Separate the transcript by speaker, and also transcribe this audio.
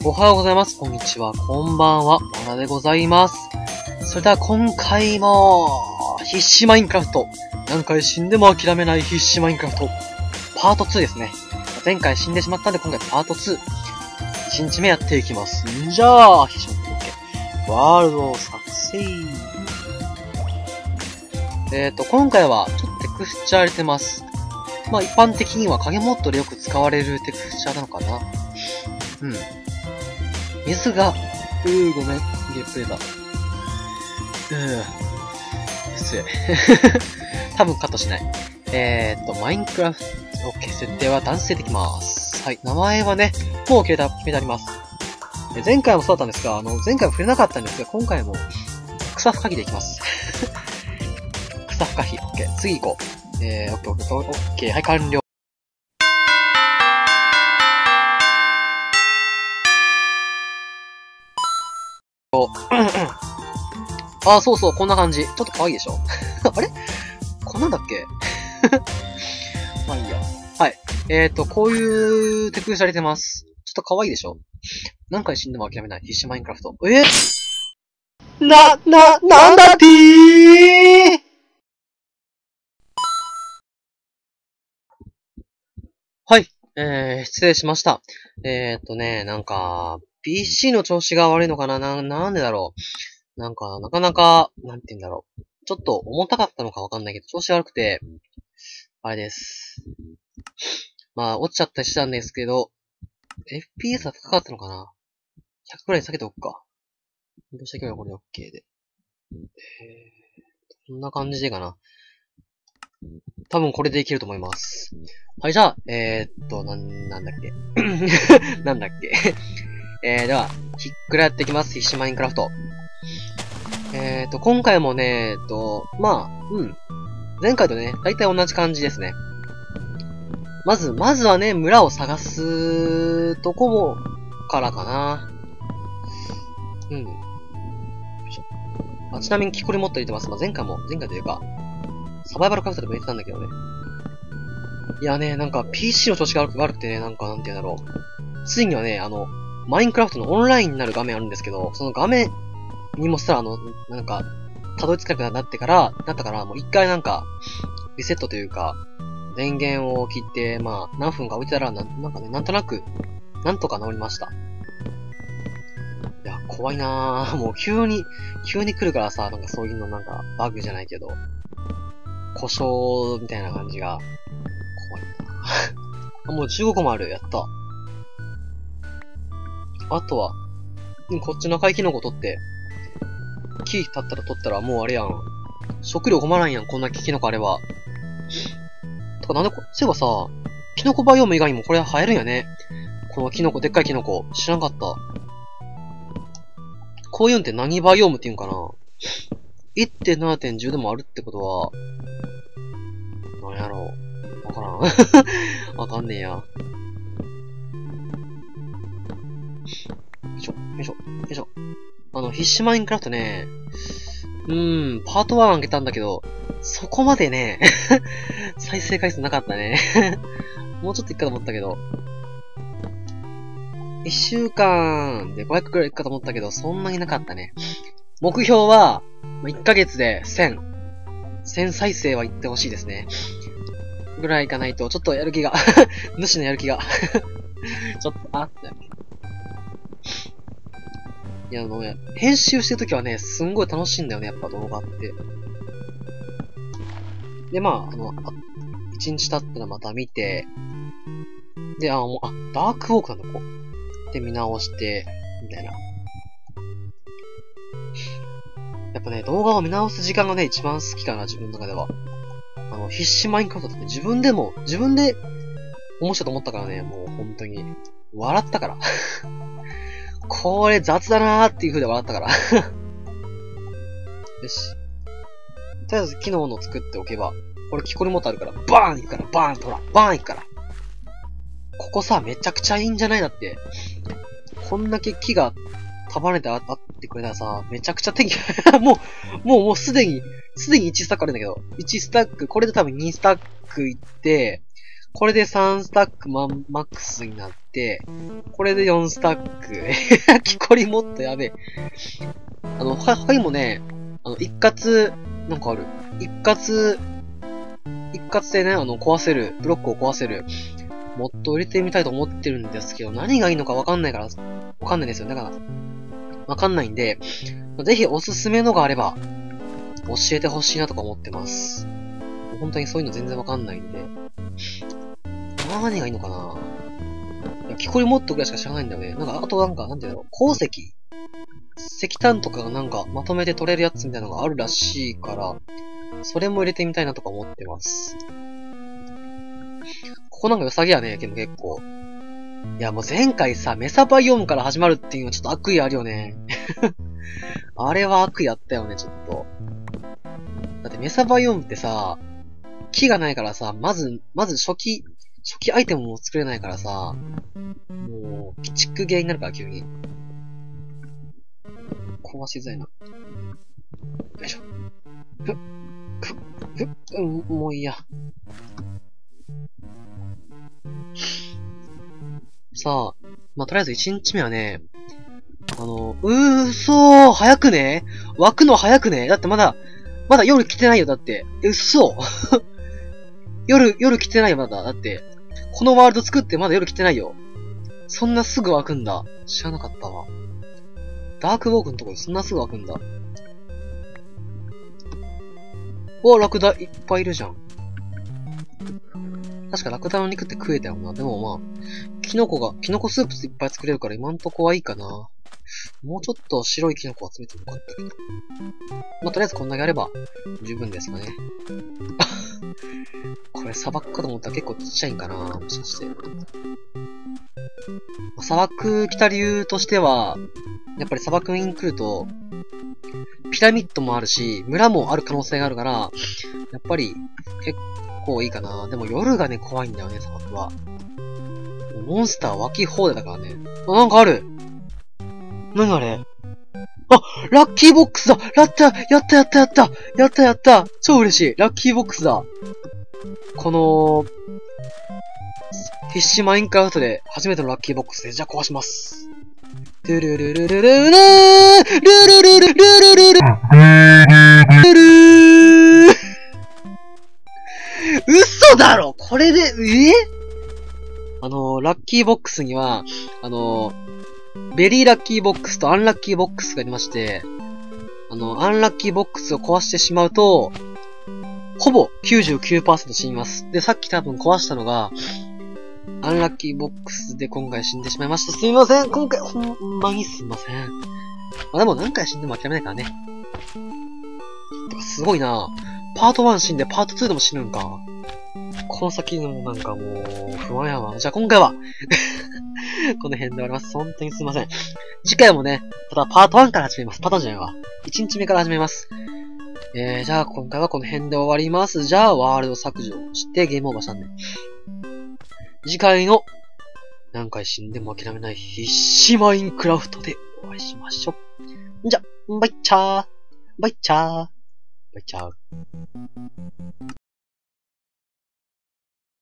Speaker 1: おはようございます。こんにちは。こんばんは。まなでございます。それでは今回も、必死マインクラフト。何回死んでも諦めない必死マインクラフト。パート2ですね。前回死んでしまったんで今回パート2。1日目やっていきます。じゃあ、必死マインクラフト。ワールド作成。今回はちょっとテクスチャー入れてます。まあ一般的には影モッドでよく使われるテクスチャーなのかな。うん。水が、ごめん。ゲップ出た。失礼。多分カットしない。マインクラフト、OK、設定は男性できます。はい、名前はね、もう決めてあります。前回もそうだったんですが、前回も触れなかったんですが、今回も、草不可避でいきます。草不可避、OK。次行こう。OK、はい、完了。あ、そうそう、こんな感じ。ちょっと可愛いでしょあれこんなんだっけまあいいや。はい。こういうテクされてます。ちょっと可愛いでしょ何回死んでも諦めない必死マインクラフト。なんだってーはい。失礼しました。なんか、PC の調子が悪いのかななんでだろう。なんか、なかなか、なんて言うんだろう。ちょっと重たかったのかわかんないけど、調子悪くて、あれです。まあ、落ちちゃったりしたんですけど、FPS は高かったのかな ?100 くらい下げておくか。どうしていけばこれ OK で。こんな感じでかな。多分これでいけると思います。はい、じゃあ、なんだっけ。なんだっけ。では、ひっくらやっていきます。必死マインクラフト。今回もね、まあ、前回とね、大体同じ感じですね。まずはね、村を探すとこも、からかな。よいしょ。ちなみに木こり持って入れてます。まあ、前回というか、サバイバルクラフトでも入れてたんだけどね。いやね、なんか PC の調子が悪くてね、なんて言うんだろう。ついにはね、マインクラフトのオンラインになる画面あるんですけど、その画面にもさ、なんか、たどり着かなくなったから、もう一回なんか、リセットというか、電源を切って、まあ、何分か置いてたら、なんかね、なんとなく、なんとか治りました。いや、怖いなぁ。もう急に来るからさ、なんかそういうのなんか、バグじゃないけど、故障みたいな感じが、怖いなぁ。もう15個もある。やった。あとは、こっちの赤いキノコ取って、木立ったら取ったらもうあれやん。食料困らんやん、こんなキノコあれば。とかなんでそういえばさ、キノコバイオーム以外にもこれ生えるんやね。このキノコ、でっかいキノコ。知らんかった。こういうんって何バイオームって言うんかな ?1.7.10 でもあるってことは、なんやろう。わからん。わかんねえや。よいしょ、よいしょ、よいしょ。必死マインクラフトね、パート1開けたんだけど、そこまでね、再生回数なかったね。もうちょっといくかと思ったけど、1週間で500くらいいくかと思ったけど、そんなになかったね。目標は、1ヶ月で1000再生はいってほしいですね。ぐらいいかないと、ちょっとやる気が、主のやる気が、ちょっと、いや、編集してるときはね、すんごい楽しいんだよね、やっぱ動画って。で、まあ、1日経ったらまた見て、で、ダークウォークなんだ、こう。で、見直して、みたいな。やっぱね、動画を見直す時間がね、一番好きかな、自分の中では。必死マインクラフトって自分で面白いと思ったからね、もう本当に。笑ったから。これ雑だなーっていう風で笑ったから。よし。とりあえず機能の作っておけば、これ木こりもとあるから、バーン行くから、バーンとほら、バーン行くから。ここさ、めちゃくちゃいいんじゃないだって。こんだけ木が束ねてあってくれたらさ、めちゃくちゃ天気もうすでに1スタックあるんだけど、1スタック、これで多分2スタックいって、これで3スタックマックスになって、これで4スタック。木こりもっとやべえ。他にもね、一括、なんかある。一括でね、壊せる、ブロックを壊せる、もっと入れてみたいと思ってるんですけど、何がいいのかわかんないですよ。だから、わかんないんで、ぜひおすすめのがあれば、教えてほしいなとか思ってます。本当にそういうの全然わかんないんで。何がいいのかないや、木こりモッドぐらいしか知らないんだよね。あとなんていうの、鉱石石炭とかがまとめて取れるやつみたいなのがあるらしいから、それも入れてみたいなとか思ってます。ここ良さげやね、結構。いや、もう前回さ、メサバイオームから始まるっていうのはちょっと悪意あるよね。あれは悪意あったよね、ちょっと。だってメサバイオームってさ、木がないからさ、まず初期アイテムも作れないからさ、もう、鬼畜ゲーになるから急に。壊しづらいな。よいしょ。もういいや。さあ、とりあえず1日目はね、早くね湧くの早くねだってまだ夜来てないよ、だって。嘘夜来てないよ、まだ。だって、このワールド作ってまだ夜来てないよ。そんなすぐ湧くんだ。知らなかったわ。ダークウォークのとこでそんなすぐ湧くんだ。ラクダいっぱいいるじゃん。確かラクダの肉って食えたよな。でもキノコスープいっぱい作れるから今んとこはいいかな。もうちょっと白いキノコ集めてもよかったけど。とりあえずこんだけあれば十分ですかね。これ砂漠かと思ったら結構ちっちゃいんかな、もしかして。砂漠来た理由としては、やっぱり砂漠に来ると、ピラミッドもあるし、村もある可能性があるから、やっぱり結構いいかな。でも夜がね、怖いんだよね、砂漠は。モンスター湧き放題だからね。なんかある。何あれ。ラッキーボックスだ。やった超嬉しい。ラッキーボックスだ。この、必死マインクラフトで初めてのラッキーボックスで、じゃあ壊します。ルルルルルルルルルルルルルルルルル嘘だろこれで、ラッキーボックスには、ベリーラッキーボックスとアンラッキーボックスがありまして、アンラッキーボックスを壊してしまうと、ほぼ 99% 死にます。で、さっき多分壊したのが、アンラッキーボックスで今回死んでしまいました。すみません。今回、ほんまにすみません。でも何回死んでも諦めないからね。てかすごいな。パート1死んでパート2でも死ぬんか。この先のもう不安やわ。じゃあ今回はこの辺で終わります。本当にすいません。次回もね、ただパート1から始めます。パターンじゃないわ。1日目から始めます。じゃあ今回はこの辺で終わります。じゃあワールド削除してゲームオーバーしたんで。次回の何回死んでも諦めない必死マインクラフトでお会いしましょう。じゃ、バイチャー。バイチャー。バイチャー。